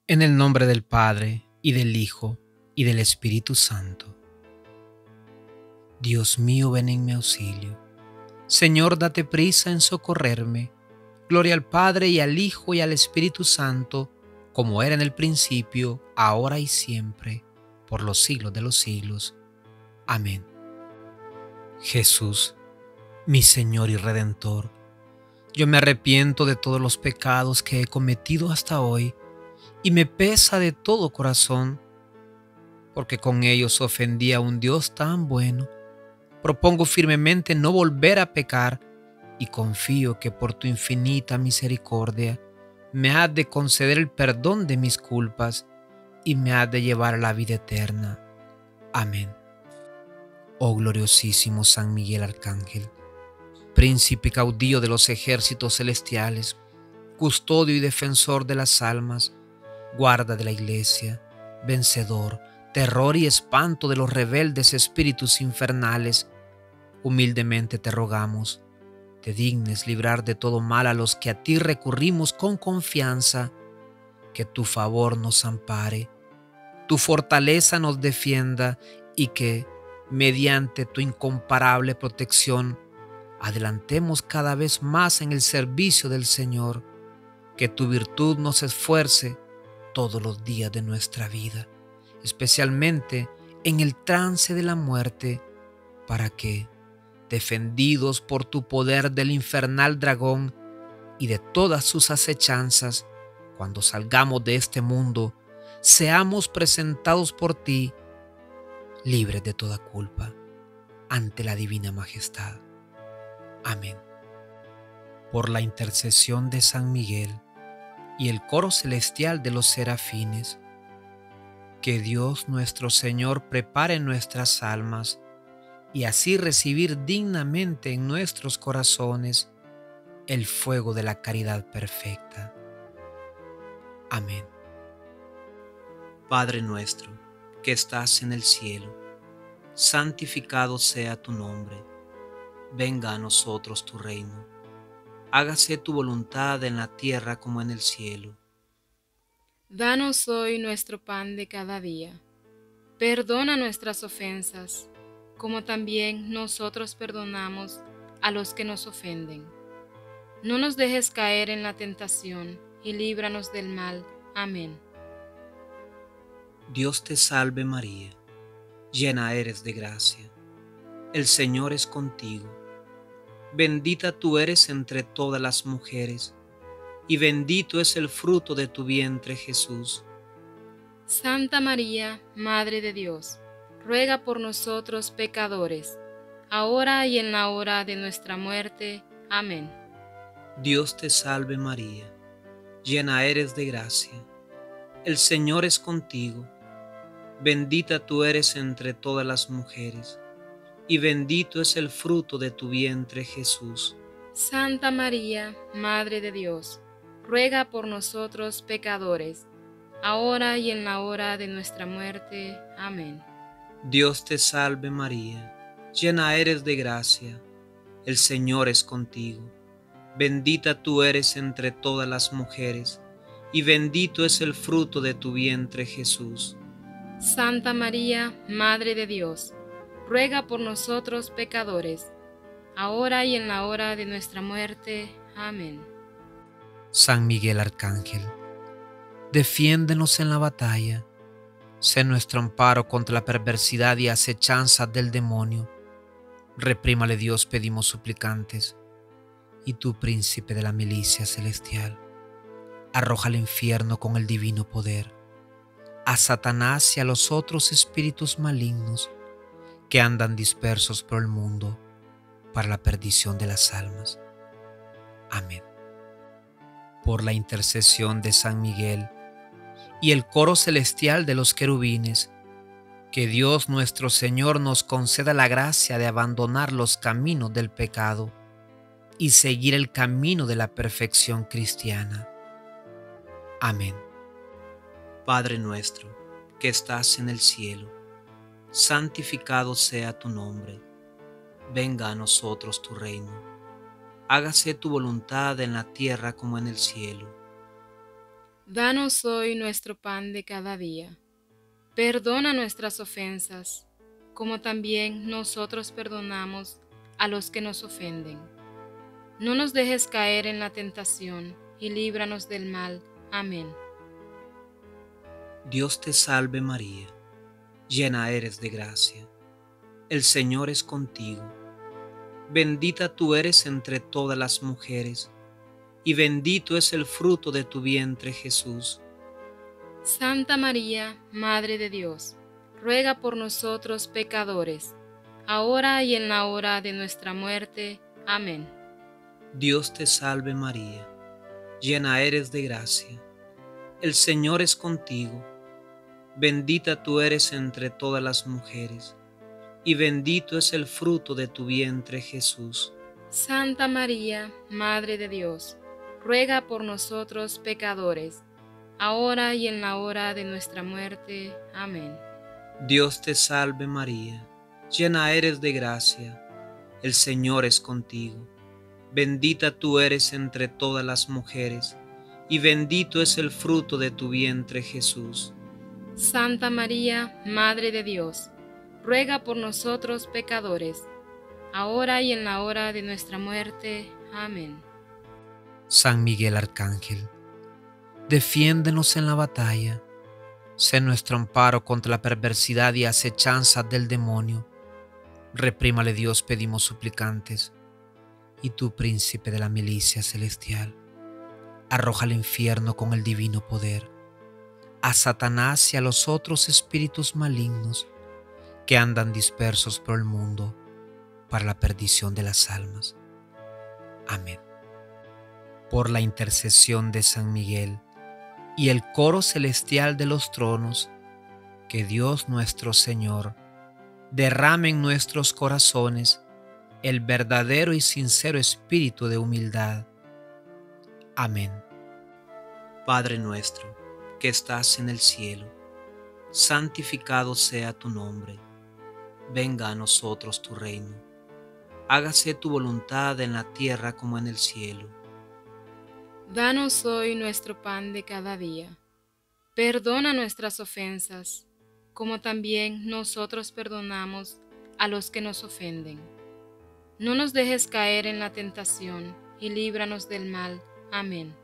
En el nombre del Padre, y del Hijo, y del Espíritu Santo. Dios mío, ven en mi auxilio. Señor, date prisa en socorrerme. Gloria al Padre, y al Hijo, y al Espíritu Santo, como era en el principio, ahora y siempre, por los siglos de los siglos. Amén. Jesús, mi Señor y Redentor, yo me arrepiento de todos los pecados que he cometido hasta hoy, y me pesa de todo corazón, porque con ellos ofendí a un Dios tan bueno. Propongo firmemente no volver a pecar y confío que por tu infinita misericordia me has de conceder el perdón de mis culpas y me has de llevar a la vida eterna. Amén. Oh gloriosísimo San Miguel Arcángel, príncipe caudillo de los ejércitos celestiales, custodio y defensor de las almas, guarda de la iglesia, vencedor, terror y espanto de los rebeldes espíritus infernales, humildemente te rogamos, te dignes librar de todo mal a los que a ti recurrimos con confianza, que tu favor nos ampare, tu fortaleza nos defienda y que, mediante tu incomparable protección, adelantemos cada vez más en el servicio del Señor, que tu virtud nos esfuerce todos los días de nuestra vida, especialmente en el trance de la muerte, para que, defendidos por tu poder del infernal dragón y de todas sus acechanzas, cuando salgamos de este mundo, seamos presentados por ti, libres de toda culpa, ante la divina majestad. Amén. Por la intercesión de San Miguel y el coro celestial de los serafines, que Dios nuestro Señor prepare nuestras almas y así recibir dignamente en nuestros corazones el fuego de la caridad perfecta. Amén. Padre nuestro, que estás en el cielo, santificado sea tu nombre. Venga a nosotros tu reino. Hágase tu voluntad en la tierra como en el cielo. Danos hoy nuestro pan de cada día. Perdona nuestras ofensas, como también nosotros perdonamos a los que nos ofenden. No nos dejes caer en la tentación, y líbranos del mal. Amén. Dios te salve María, llena eres de gracia. El Señor es contigo. Bendita tú eres entre todas las mujeres, y bendito es el fruto de tu vientre Jesús. Santa María, Madre de Dios, ruega por nosotros pecadores, ahora y en la hora de nuestra muerte. Amén. Dios te salve María, llena eres de gracia. El Señor es contigo. Bendita tú eres entre todas las mujeres, y bendito es el fruto de tu vientre Jesús. Santa María, Madre de Dios, ruega por nosotros pecadores, ahora y en la hora de nuestra muerte. Amén. Dios te salve María, llena eres de gracia. El Señor es contigo. Bendita tú eres entre todas las mujeres, y bendito es el fruto de tu vientre Jesús. Santa María, Madre de Dios, ruega por nosotros pecadores, ahora y en la hora de nuestra muerte. Amén. San Miguel Arcángel, defiéndenos en la batalla. Sé nuestro amparo contra la perversidad y acechanza del demonio. Reprímale Dios, pedimos suplicantes. Y tú, príncipe de la milicia celestial, arroja al infierno con el divino poder a Satanás y a los otros espíritus malignos que andan dispersos por el mundo para la perdición de las almas. Amén. Por la intercesión de San Miguel y el coro celestial de los querubines, que Dios nuestro Señor nos conceda la gracia de abandonar los caminos del pecado y seguir el camino de la perfección cristiana. Amén. Padre nuestro, que estás en el cielo, santificado sea tu nombre. Venga a nosotros tu reino. Hágase tu voluntad en la tierra como en el cielo. Danos hoy nuestro pan de cada día. Perdona nuestras ofensas, como también nosotros perdonamos a los que nos ofenden. No nos dejes caer en la tentación, y líbranos del mal. Amén. Dios te salve María, llena eres de gracia. El Señor es contigo. Bendita tú eres entre todas las mujeres, y bendito es el fruto de tu vientre, Jesús. Santa María, Madre de Dios, ruega por nosotros pecadores, ahora y en la hora de nuestra muerte. Amén. Dios te salve María, llena eres de gracia. El Señor es contigo. Bendita tú eres entre todas las mujeres, y bendito es el fruto de tu vientre, Jesús. Santa María, Madre de Dios, ruega por nosotros pecadores, ahora y en la hora de nuestra muerte. Amén. Dios te salve María, llena eres de gracia. El Señor es contigo. Bendita tú eres entre todas las mujeres, y bendito es el fruto de tu vientre, Jesús. Santa María, Madre de Dios, ruega por nosotros pecadores, ahora y en la hora de nuestra muerte. Amén. San Miguel Arcángel, defiéndenos en la batalla. Sé nuestro amparo contra la perversidad y acechanza del demonio. Reprímale Dios, pedimos suplicantes. Y tú, príncipe de la milicia celestial, arroja al infierno con el divino poder a Satanás y a los otros espíritus malignos que andan dispersos por el mundo para la perdición de las almas. Amén. Por la intercesión de San Miguel y el coro celestial de los tronos, que Dios nuestro Señor derrame en nuestros corazones el verdadero y sincero espíritu de humildad. Amén. Padre nuestro, que estás en el cielo, santificado sea tu nombre. Venga a nosotros tu reino. Hágase tu voluntad en la tierra como en el cielo. Danos hoy nuestro pan de cada día. Perdona nuestras ofensas, como también nosotros perdonamos a los que nos ofenden. No nos dejes caer en la tentación, y líbranos del mal. Amén.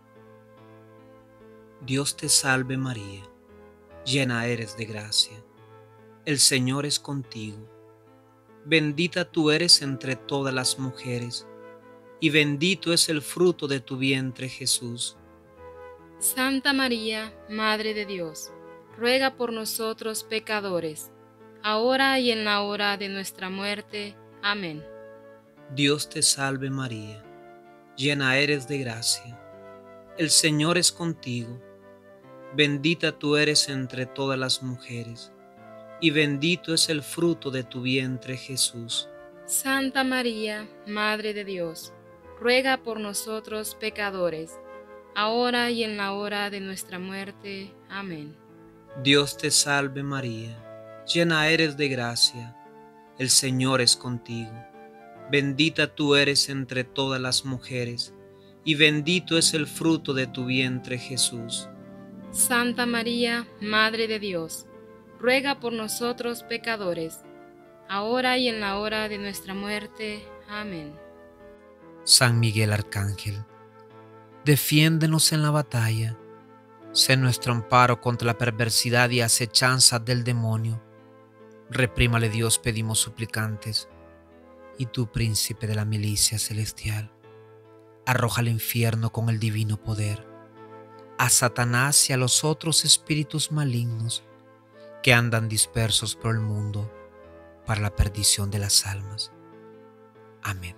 Dios te salve María, llena eres de gracia. El Señor es contigo. Bendita tú eres entre todas las mujeres, y bendito es el fruto de tu vientre, Jesús. Santa María, Madre de Dios, ruega por nosotros pecadores, ahora y en la hora de nuestra muerte. Amén. Dios te salve María, llena eres de gracia. El Señor es contigo. Bendita tú eres entre todas las mujeres, y bendito es el fruto de tu vientre, Jesús. Santa María, Madre de Dios, ruega por nosotros pecadores, ahora y en la hora de nuestra muerte. Amén. Dios te salve María, llena eres de gracia. El Señor es contigo. Bendita tú eres entre todas las mujeres, y bendito es el fruto de tu vientre, Jesús. Santa María, Madre de Dios, ruega por nosotros pecadores, ahora y en la hora de nuestra muerte. Amén. San Miguel Arcángel, defiéndenos en la batalla. Sé nuestro amparo contra la perversidad y acechanza del demonio. Reprímale Dios, pedimos suplicantes. Y tú, príncipe de la milicia celestial, arroja al infierno con el divino poder a Satanás y a los otros espíritus malignos que andan dispersos por el mundo para la perdición de las almas. Amén.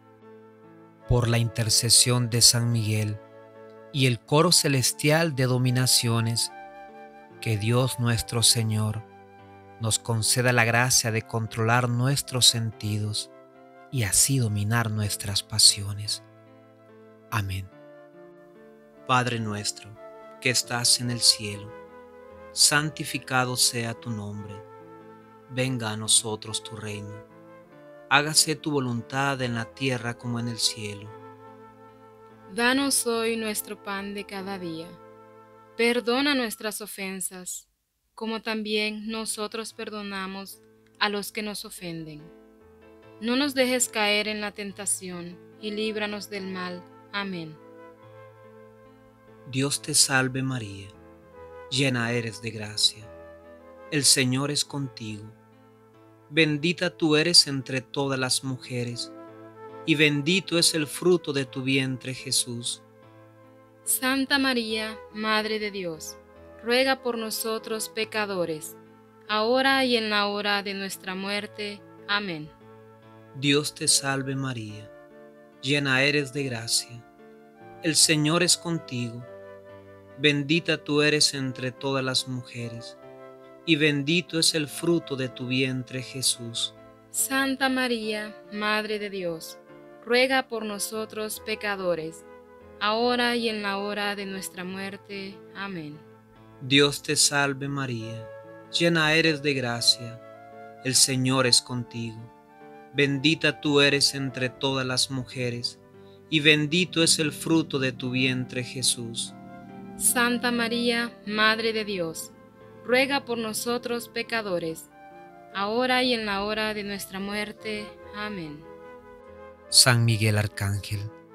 Por la intercesión de San Miguel y el coro celestial de dominaciones, que Dios nuestro Señor nos conceda la gracia de controlar nuestros sentidos y así dominar nuestras pasiones. Amén. Padre nuestro, que estás en el cielo, santificado sea tu nombre. Venga a nosotros tu reino. Hágase tu voluntad en la tierra como en el cielo. Danos hoy nuestro pan de cada día. Perdona nuestras ofensas, como también nosotros perdonamos a los que nos ofenden. No nos dejes caer en la tentación, y líbranos del mal. Amén. Dios te salve María, llena eres de gracia. El Señor es contigo. Bendita tú eres entre todas las mujeres, y bendito es el fruto de tu vientre Jesús. Santa María, Madre de Dios, ruega por nosotros pecadores, ahora y en la hora de nuestra muerte. Amén. Dios te salve María, llena eres de gracia. El Señor es contigo. Bendita tú eres entre todas las mujeres, y bendito es el fruto de tu vientre Jesús. Santa María, Madre de Dios, ruega por nosotros pecadores, ahora y en la hora de nuestra muerte. Amén. Dios te salve María, llena eres de gracia. El Señor es contigo. Bendita tú eres entre todas las mujeres, y bendito es el fruto de tu vientre Jesús. Santa María, Madre de Dios, ruega por nosotros pecadores, ahora y en la hora de nuestra muerte. Amén. San Miguel Arcángel,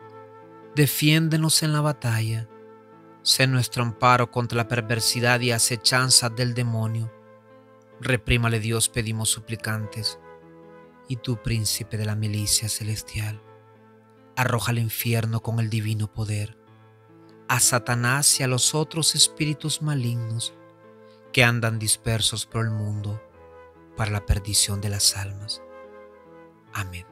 defiéndenos en la batalla. Sé nuestro amparo contra la perversidad y acechanza del demonio. Reprímale Dios, pedimos suplicantes. Y tú, príncipe de la milicia celestial, arroja al infierno con el divino poder a Satanás y a los otros espíritus malignos que andan dispersos por el mundo para la perdición de las almas. Amén.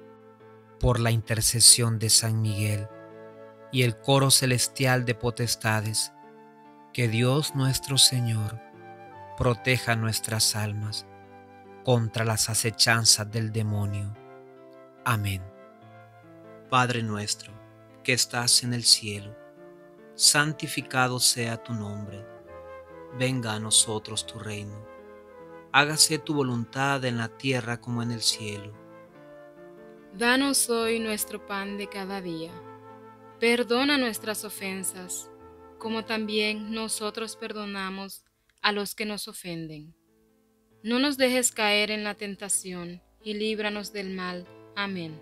Por la intercesión de San Miguel y el coro celestial de potestades, que Dios nuestro Señor proteja nuestras almas contra las acechanzas del demonio. Amén. Padre nuestro, que estás en el cielo, santificado sea tu nombre. Venga a nosotros tu reino. Hágase tu voluntad en la tierra como en el cielo. Danos hoy nuestro pan de cada día. Perdona nuestras ofensas, como también nosotros perdonamos a los que nos ofenden. No nos dejes caer en la tentación, y líbranos del mal. Amén.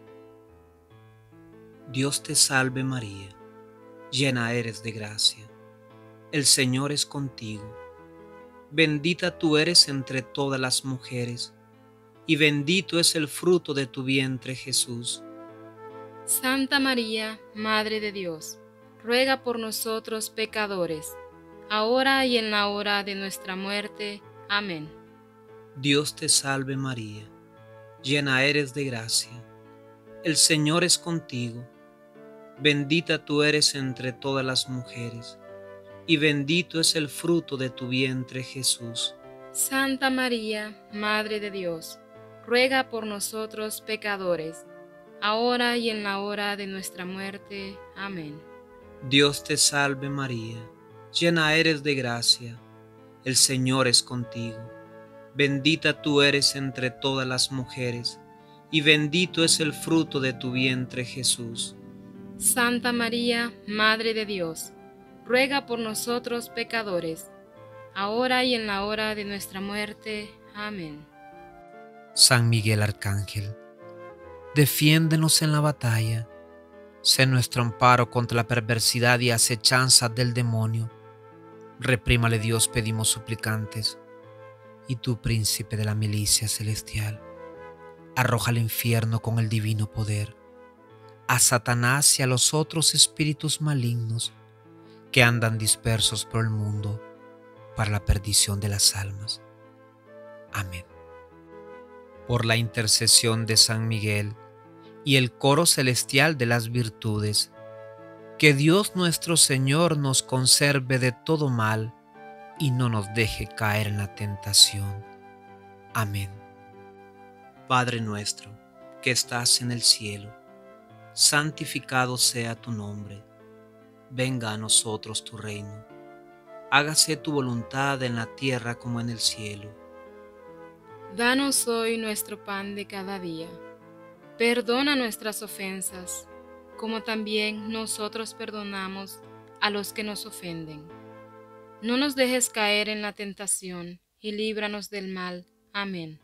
Dios te salve María, llena eres de gracia. El Señor es contigo. Bendita tú eres entre todas las mujeres, y bendito es el fruto de tu vientre Jesús. Santa María, Madre de Dios, ruega por nosotros pecadores, ahora y en la hora de nuestra muerte. Amén. Dios te salve María, llena eres de gracia. El Señor es contigo. Bendita tú eres entre todas las mujeres, y bendito es el fruto de tu vientre Jesús. Santa María, Madre de Dios, ruega por nosotros pecadores, ahora y en la hora de nuestra muerte. Amén. Dios te salve María, llena eres de gracia. El Señor es contigo. Bendita tú eres entre todas las mujeres, y bendito es el fruto de tu vientre Jesús. Santa María, Madre de Dios, ruega por nosotros pecadores, ahora y en la hora de nuestra muerte. Amén. San Miguel Arcángel, defiéndenos en la batalla. Sé nuestro amparo contra la perversidad y acechanza del demonio. Reprímale Dios, pedimos suplicantes. Y tú, príncipe de la milicia celestial, arroja al infierno con el divino poder a Satanás y a los otros espíritus malignos que andan dispersos por el mundo para la perdición de las almas. Amén. Por la intercesión de San Miguel y el coro celestial de las virtudes, que Dios nuestro Señor nos conserve de todo mal y no nos deje caer en la tentación. Amén. Padre nuestro, que estás en el cielo, santificado sea tu nombre. Venga a nosotros tu reino. Hágase tu voluntad en la tierra como en el cielo. Danos hoy nuestro pan de cada día. Perdona nuestras ofensas, como también nosotros perdonamos a los que nos ofenden. No nos dejes caer en la tentación, y líbranos del mal. Amén.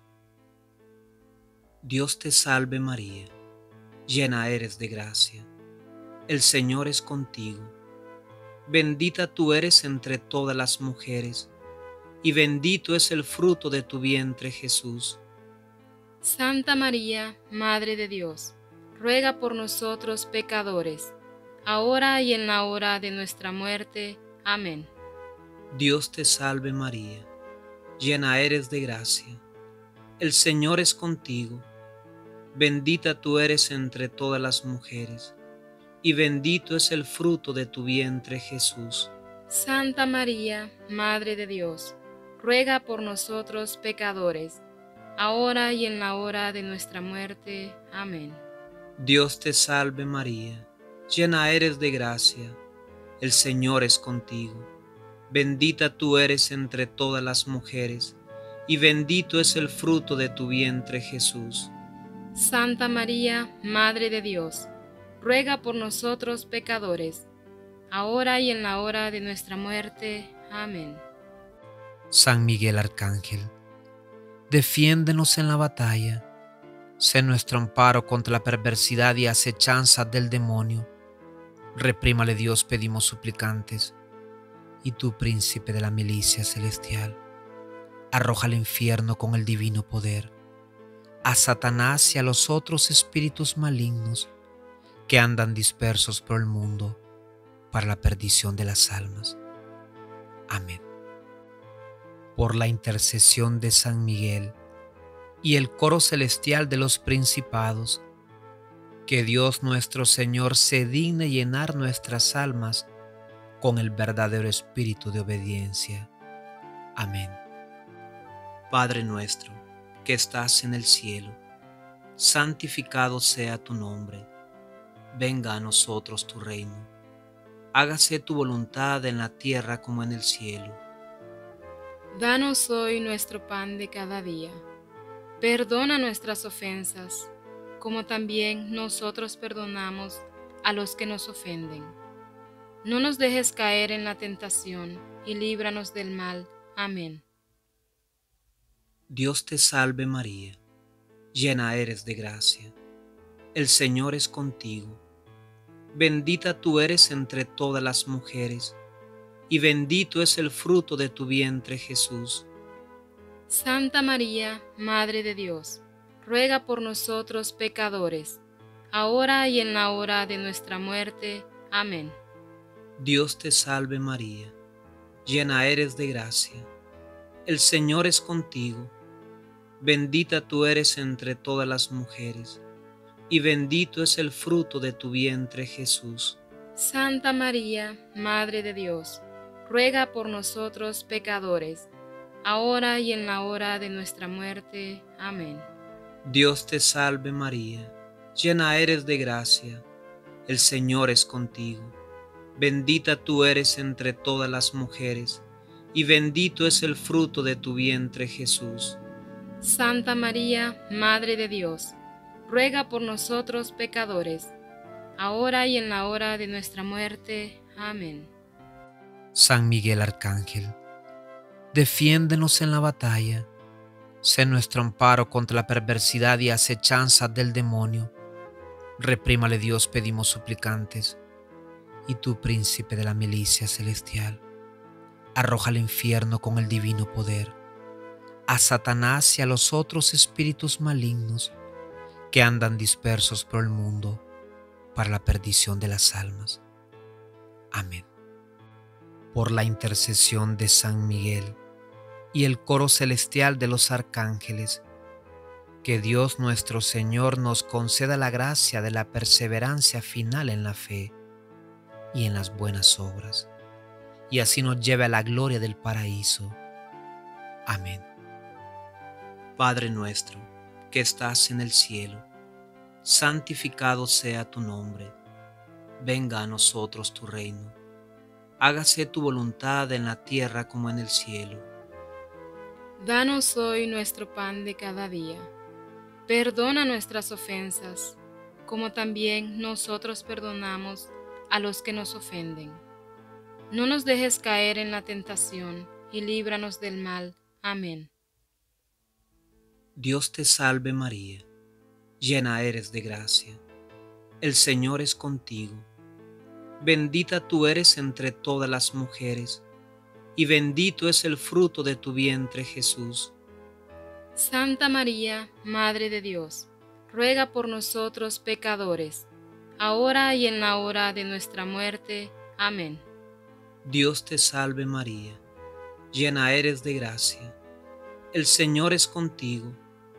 Dios te salve María, llena eres de gracia, el Señor es contigo. Bendita tú eres entre todas las mujeres, y bendito es el fruto de tu vientre Jesús. Santa María, Madre de Dios, ruega por nosotros pecadores, ahora y en la hora de nuestra muerte. Amén. Dios te salve María, llena eres de gracia, el Señor es contigo. Bendita tú eres entre todas las mujeres, y bendito es el fruto de tu vientre Jesús. Santa María, Madre de Dios, ruega por nosotros pecadores, ahora y en la hora de nuestra muerte. Amén. Dios te salve María, llena eres de gracia, el Señor es contigo. Bendita tú eres entre todas las mujeres, y bendito es el fruto de tu vientre Jesús. Santa María, Madre de Dios, ruega por nosotros pecadores, ahora y en la hora de nuestra muerte. Amén. San Miguel Arcángel, defiéndenos en la batalla, sé nuestro amparo contra la perversidad y acechanza del demonio. Reprímale Dios, pedimos suplicantes, y tú, príncipe de la milicia celestial, arroja al infierno con el divino poder a Satanás y a los otros espíritus malignos que andan dispersos por el mundo para la perdición de las almas. Amén. Por la intercesión de San Miguel y el coro celestial de los principados, que Dios nuestro Señor se digne llenar nuestras almas con el verdadero espíritu de obediencia. Amén. Padre nuestro, que estás en el cielo, santificado sea tu nombre. Venga a nosotros tu reino. Hágase tu voluntad en la tierra como en el cielo. Danos hoy nuestro pan de cada día. Perdona nuestras ofensas, como también nosotros perdonamos a los que nos ofenden. No nos dejes caer en la tentación, y líbranos del mal. Amén. Dios te salve María, llena eres de gracia, el Señor es contigo. Bendita tú eres entre todas las mujeres, y bendito es el fruto de tu vientre Jesús. Santa María, Madre de Dios, ruega por nosotros pecadores, ahora y en la hora de nuestra muerte. Amén. Dios te salve María, llena eres de gracia, el Señor es contigo. Bendita tú eres entre todas las mujeres, y bendito es el fruto de tu vientre Jesús. Santa María, Madre de Dios, ruega por nosotros pecadores, ahora y en la hora de nuestra muerte. Amén. Dios te salve María, llena eres de gracia, el Señor es contigo. Bendita tú eres entre todas las mujeres, y bendito es el fruto de tu vientre Jesús. Santa María, Madre de Dios, ruega por nosotros pecadores, ahora y en la hora de nuestra muerte. Amén. San Miguel Arcángel, defiéndenos en la batalla, sé nuestro amparo contra la perversidad y acechanza del demonio. Reprímale Dios, pedimos suplicantes, y tú, príncipe de la milicia celestial, arroja al infierno con el divino poder a Satanás y a los otros espíritus malignos que andan dispersos por el mundo para la perdición de las almas. Amén. Por la intercesión de San Miguel y el coro celestial de los arcángeles, que Dios nuestro Señor nos conceda la gracia de la perseverancia final en la fe y en las buenas obras, y así nos lleve a la gloria del paraíso. Amén. Padre nuestro, que estás en el cielo, santificado sea tu nombre. Venga a nosotros tu reino. Hágase tu voluntad en la tierra como en el cielo. Danos hoy nuestro pan de cada día. Perdona nuestras ofensas, como también nosotros perdonamos a los que nos ofenden. No nos dejes caer en la tentación, y líbranos del mal. Amén. Dios te salve María, llena eres de gracia, el Señor es contigo. Bendita tú eres entre todas las mujeres, y bendito es el fruto de tu vientre Jesús. Santa María, Madre de Dios, ruega por nosotros pecadores, ahora y en la hora de nuestra muerte. Amén. Dios te salve María, llena eres de gracia, el Señor es contigo.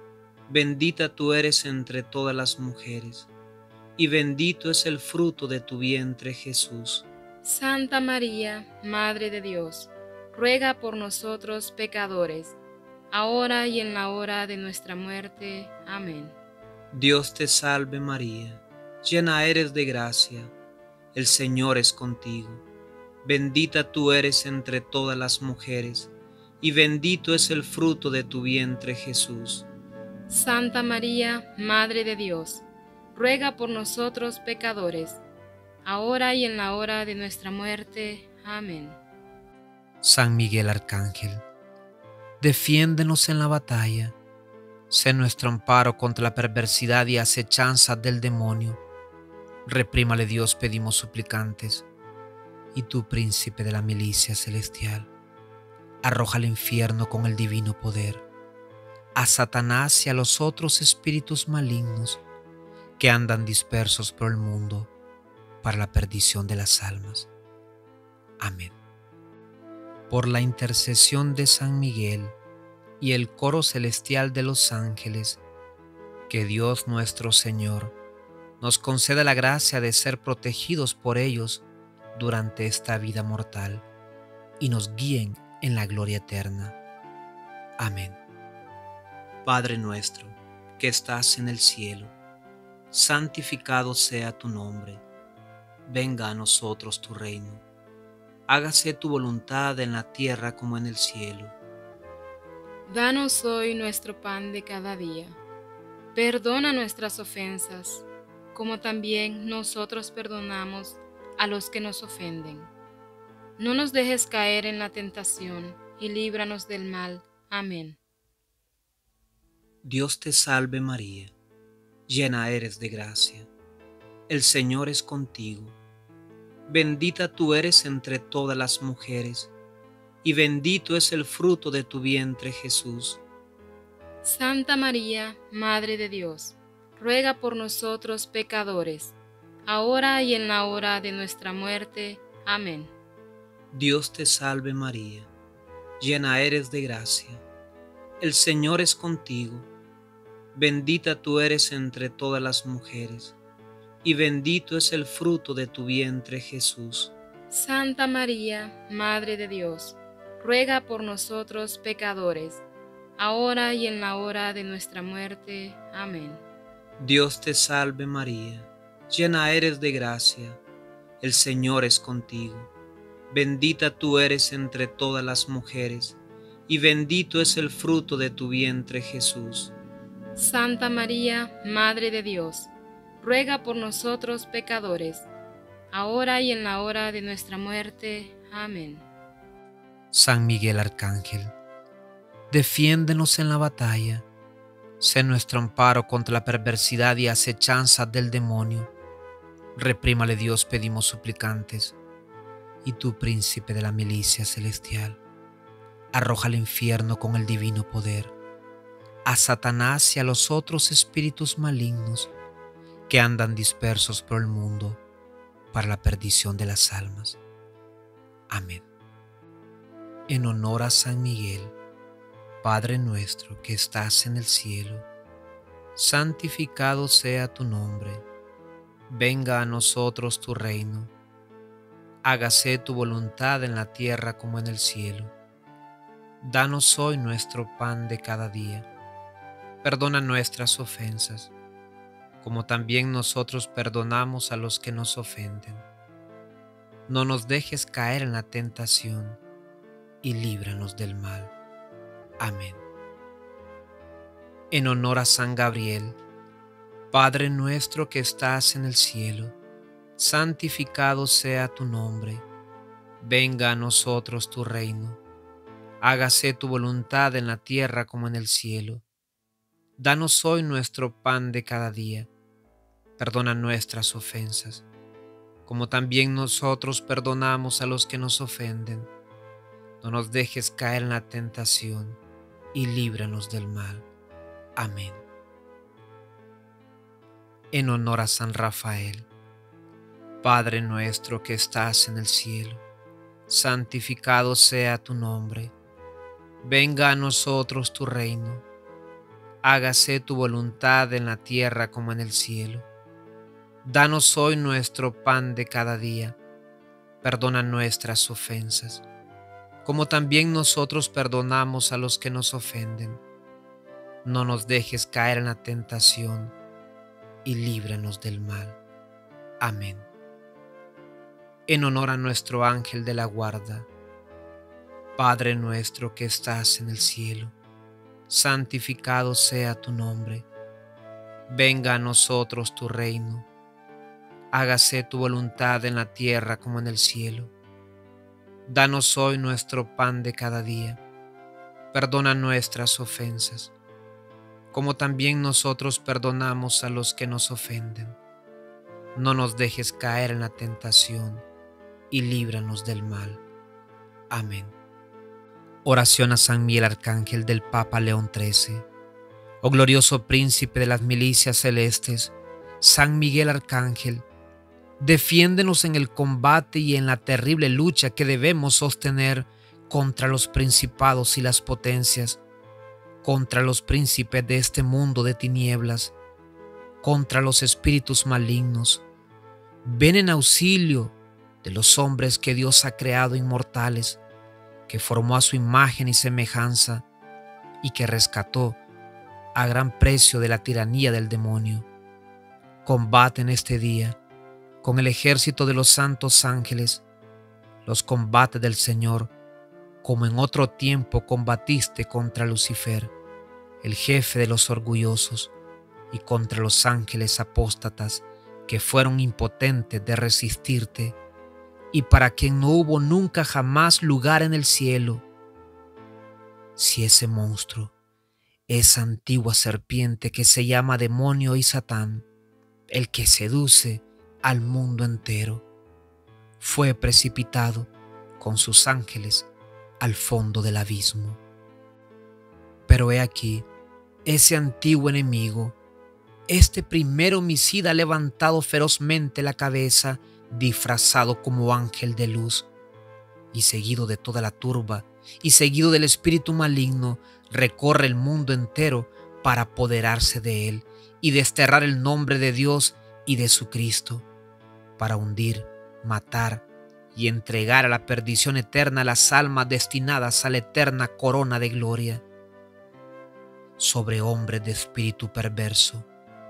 Bendita tú eres entre todas las mujeres, y bendito es el fruto de tu vientre Jesús. Santa María, Madre de Dios, ruega por nosotros pecadores, ahora y en la hora de nuestra muerte. Amén. Dios te salve María, llena eres de gracia, el Señor es contigo. Bendita tú eres entre todas las mujeres, y bendito es el fruto de tu vientre Jesús. Santa María, Madre de Dios, ruega por nosotros pecadores, ahora y en la hora de nuestra muerte. Amén. San Miguel Arcángel, defiéndenos en la batalla, sé nuestro amparo contra la perversidad y acechanza del demonio. Reprímale Dios, pedimos suplicantes, y tú, príncipe de la milicia celestial, arroja al infierno con el divino poder a Satanás y a los otros espíritus malignos que andan dispersos por el mundo para la perdición de las almas. Amén. Por la intercesión de San Miguel y el coro celestial de los ángeles, que Dios nuestro Señor nos conceda la gracia de ser protegidos por ellos durante esta vida mortal y nos guíen en la gloria eterna. Amén. Padre nuestro, que estás en el cielo, santificado sea tu nombre. Venga a nosotros tu reino. Hágase tu voluntad en la tierra como en el cielo. Danos hoy nuestro pan de cada día. Perdona nuestras ofensas, como también nosotros perdonamos a los que nos ofenden. No nos dejes caer en la tentación, y líbranos del mal. Amén. Dios te salve María, llena eres de gracia, el Señor es contigo. Bendita tú eres entre todas las mujeres, y bendito es el fruto de tu vientre Jesús. Santa María, Madre de Dios, ruega por nosotros pecadores, ahora y en la hora de nuestra muerte. Amén. Dios te salve María, llena eres de gracia, el Señor es contigo. Bendita tú eres entre todas las mujeres, y bendito es el fruto de tu vientre Jesús. Santa María, Madre de Dios, ruega por nosotros pecadores, ahora y en la hora de nuestra muerte. Amén. Dios te salve María, llena eres de gracia, el Señor es contigo. Bendita tú eres entre todas las mujeres, y bendito es el fruto de tu vientre Jesús. Santa María, Madre de Dios, ruega por nosotros pecadores, ahora y en la hora de nuestra muerte. Amén. San Miguel Arcángel, defiéndenos en la batalla, sé nuestro amparo contra la perversidad y acechanza del demonio. Reprímale Dios, pedimos suplicantes, y tú, príncipe de la milicia celestial, arroja al infierno con el divino poder a Satanás y a los otros espíritus malignos que andan dispersos por el mundo para la perdición de las almas. Amén. En honor a San Miguel, Padre nuestro que estás en el cielo, santificado sea tu nombre. Venga a nosotros tu reino. Hágase tu voluntad en la tierra como en el cielo. Danos hoy nuestro pan de cada día. Perdona nuestras ofensas, como también nosotros perdonamos a los que nos ofenden. No nos dejes caer en la tentación, y líbranos del mal. Amén. En honor a San Gabriel, Padre nuestro que estás en el cielo, santificado sea tu nombre. Venga a nosotros tu reino. Hágase tu voluntad en la tierra como en el cielo. Danos hoy nuestro pan de cada día. Perdona nuestras ofensas, como también nosotros perdonamos a los que nos ofenden. No nos dejes caer en la tentación y líbranos del mal. Amén. En honor a San Rafael. Padre nuestro que estás en el cielo, santificado sea tu nombre. Venga a nosotros tu reino. Hágase tu voluntad en la tierra como en el cielo. Danos hoy nuestro pan de cada día. Perdona nuestras ofensas, como también nosotros perdonamos a los que nos ofenden. No nos dejes caer en la tentación y líbranos del mal. Amén. En honor a nuestro ángel de la guarda. Padre nuestro que estás en el cielo, santificado sea tu nombre. Venga a nosotros tu reino. Hágase tu voluntad en la tierra como en el cielo. Danos hoy nuestro pan de cada día. Perdona nuestras ofensas, como también nosotros perdonamos a los que nos ofenden. No nos dejes caer en la tentación y líbranos del mal. Amén. Oración a San Miguel Arcángel del Papa León XIII. Oh glorioso príncipe de las milicias celestes, San Miguel Arcángel, defiéndenos en el combate y en la terrible lucha que debemos sostener contra los principados y las potencias, contra los príncipes de este mundo de tinieblas, contra los espíritus malignos. Ven en auxilio de los hombres que Dios ha creado inmortales, que formó a su imagen y semejanza y que rescató a gran precio de la tiranía del demonio. Combate en este día con el ejército de los santos ángeles los combates del Señor, como en otro tiempo combatiste contra Lucifer, el jefe de los orgullosos, y contra los ángeles apóstatas que fueron impotentes de resistirte, y para quien no hubo nunca jamás lugar en el cielo. Si ese monstruo, esa antigua serpiente que se llama demonio y Satán, el que seduce al mundo entero, fue precipitado con sus ángeles al fondo del abismo. Pero he aquí, ese antiguo enemigo, este primer homicida ha levantado ferozmente la cabeza, disfrazado como ángel de luz, y seguido de toda la turba, y seguido del espíritu maligno, recorre el mundo entero para apoderarse de él y desterrar el nombre de Dios y de su Cristo, para hundir, matar y entregar a la perdición eterna las almas destinadas a la eterna corona de gloria. Sobre hombres de espíritu perverso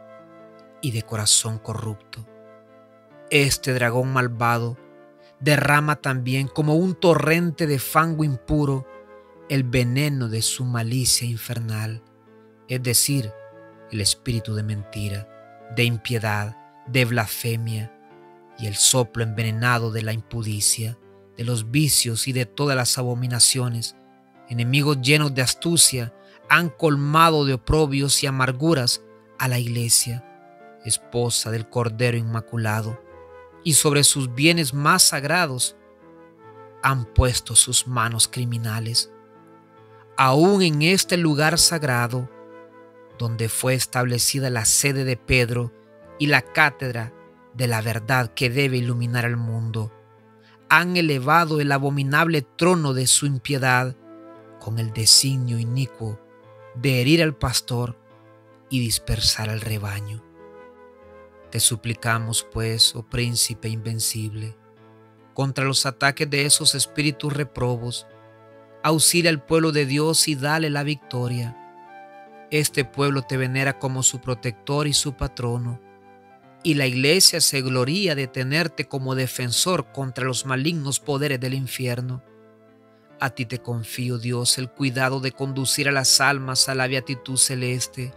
y de corazón corrupto, este dragón malvado derrama también como un torrente de fango impuro el veneno de su malicia infernal, es decir, el espíritu de mentira, de impiedad, de blasfemia y el soplo envenenado de la impudicia, de los vicios y de todas las abominaciones. Enemigos llenos de astucia han colmado de oprobios y amarguras a la Iglesia, esposa del Cordero Inmaculado, y sobre sus bienes más sagrados han puesto sus manos criminales. Aún en este lugar sagrado, donde fue establecida la sede de Pedro y la cátedra de la verdad que debe iluminar al mundo, han elevado el abominable trono de su impiedad con el designio inicuo de herir al pastor y dispersar al rebaño. Te suplicamos, pues, oh príncipe invencible, contra los ataques de esos espíritus reprobos, auxilia al pueblo de Dios y dale la victoria. Este pueblo te venera como su protector y su patrono, y la Iglesia se gloría de tenerte como defensor contra los malignos poderes del infierno. A ti te confío, Dios, el cuidado de conducir a las almas a la beatitud celeste.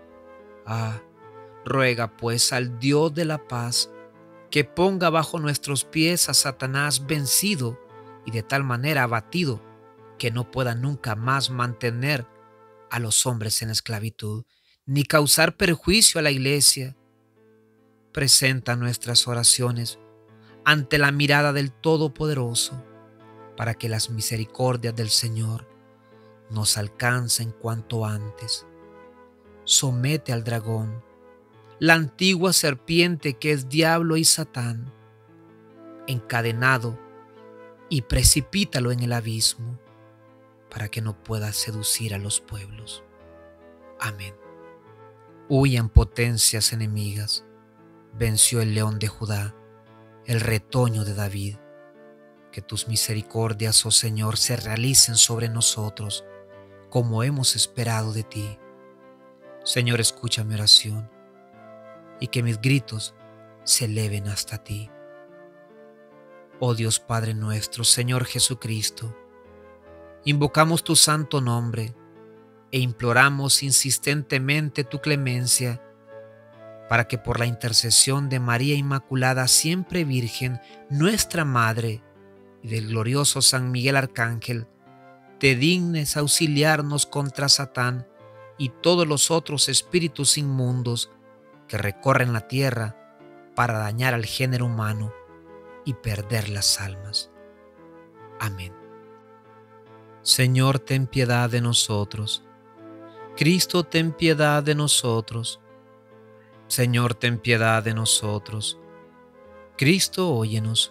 Ruega pues al Dios de la paz que ponga bajo nuestros pies a Satanás vencido y de tal manera abatido que no pueda nunca más mantener a los hombres en esclavitud, ni causar perjuicio a la iglesia. Presenta nuestras oraciones ante la mirada del Todopoderoso, para que las misericordias del Señor nos alcancen cuanto antes. Somete al dragón, la antigua serpiente que es diablo y Satán, encadenado, y precipítalo en el abismo, para que no pueda seducir a los pueblos. Amén. Huyan potencias enemigas, venció el león de Judá, el retoño de David. Que tus misericordias, oh Señor, se realicen sobre nosotros, como hemos esperado de ti. Señor, escucha mi oración, y que mis gritos se eleven hasta ti. Oh Dios Padre nuestro, Señor Jesucristo, invocamos tu santo nombre e imploramos insistentemente tu clemencia, para que por la intercesión de María Inmaculada, siempre Virgen, nuestra Madre, y del glorioso San Miguel Arcángel, te dignes auxiliarnos contra Satán y todos los otros espíritus inmundos que recorren la tierra para dañar al género humano y perder las almas. Amén. Señor, ten piedad de nosotros. Cristo, ten piedad de nosotros. Señor, ten piedad de nosotros. Cristo, óyenos.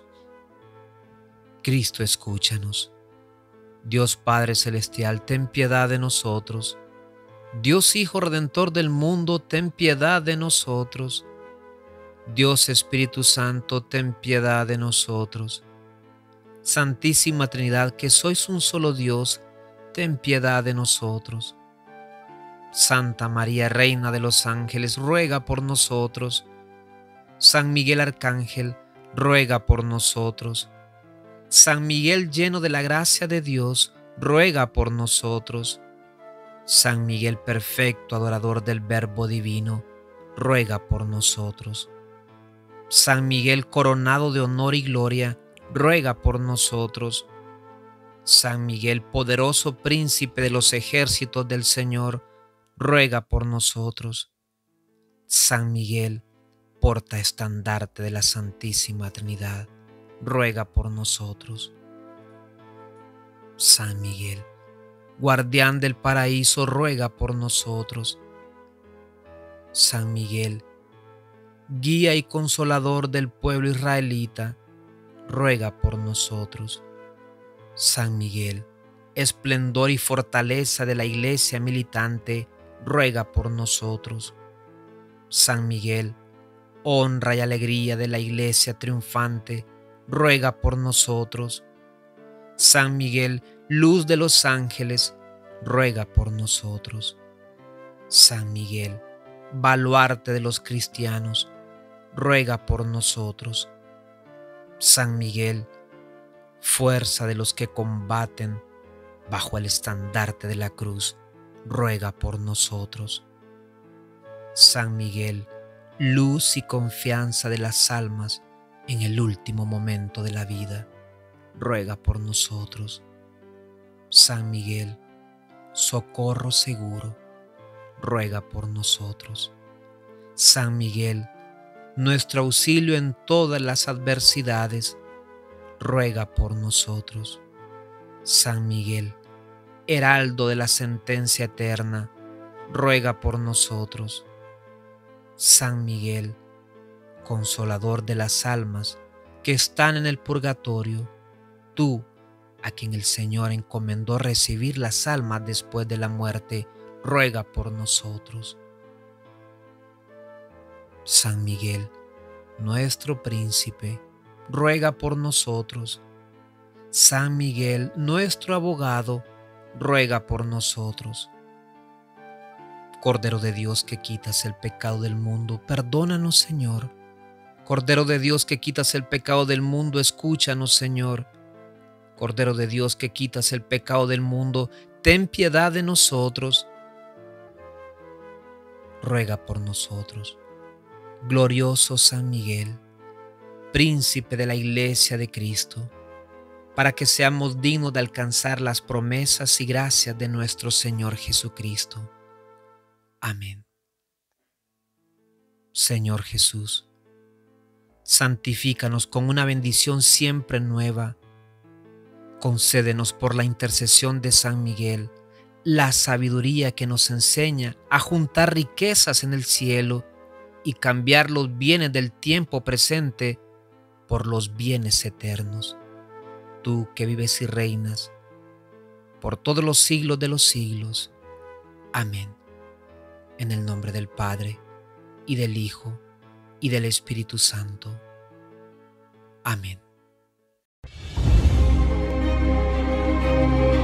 Cristo, escúchanos. Dios Padre Celestial, ten piedad de nosotros. Dios Hijo Redentor del mundo, ten piedad de nosotros. Dios Espíritu Santo, ten piedad de nosotros. Santísima Trinidad, que sois un solo Dios, ten piedad de nosotros. Santa María, Reina de los Ángeles, ruega por nosotros. San Miguel Arcángel, ruega por nosotros. San Miguel, lleno de la gracia de Dios, ruega por nosotros. San Miguel, perfecto adorador del Verbo divino, ruega por nosotros. San Miguel, coronado de honor y gloria, ruega por nosotros. San Miguel, poderoso príncipe de los ejércitos del Señor, ruega por nosotros. San Miguel, portaestandarte de la Santísima Trinidad, ruega por nosotros. San Miguel, guardián del paraíso, ruega por nosotros. San Miguel, guía y consolador del pueblo israelita, ruega por nosotros. San Miguel, esplendor y fortaleza de la iglesia militante, ruega por nosotros. San Miguel, honra y alegría de la iglesia triunfante, ruega por nosotros. San Miguel, luz de los ángeles, ruega por nosotros. San Miguel, baluarte de los cristianos, ruega por nosotros. San Miguel, fuerza de los que combaten bajo el estandarte de la cruz, ruega por nosotros. San Miguel, luz y confianza de las almas en el último momento de la vida, ruega por nosotros. San Miguel, socorro seguro, ruega por nosotros. San Miguel, nuestro auxilio en todas las adversidades, ruega por nosotros. San Miguel, heraldo de la sentencia eterna, ruega por nosotros. San Miguel, consolador de las almas que están en el purgatorio, tú, a quien el Señor encomendó recibir las almas después de la muerte, ruega por nosotros. San Miguel, nuestro príncipe, ruega por nosotros. San Miguel, nuestro abogado, ruega por nosotros. Cordero de Dios, que quitas el pecado del mundo, perdónanos, Señor. Cordero de Dios, que quitas el pecado del mundo, escúchanos, Señor. Cordero de Dios, que quitas el pecado del mundo, ten piedad de nosotros. Ruega por nosotros. Glorioso San Miguel, príncipe de la Iglesia de Cristo, para que seamos dignos de alcanzar las promesas y gracias de nuestro Señor Jesucristo. Amén. Señor Jesús, santifícanos con una bendición siempre nueva. Concédenos por la intercesión de San Miguel la sabiduría que nos enseña a juntar riquezas en el cielo y cambiar los bienes del tiempo presente por los bienes eternos. Tú que vives y reinas por todos los siglos de los siglos. Amén. En el nombre del Padre, y del Hijo, y del Espíritu Santo. Amén.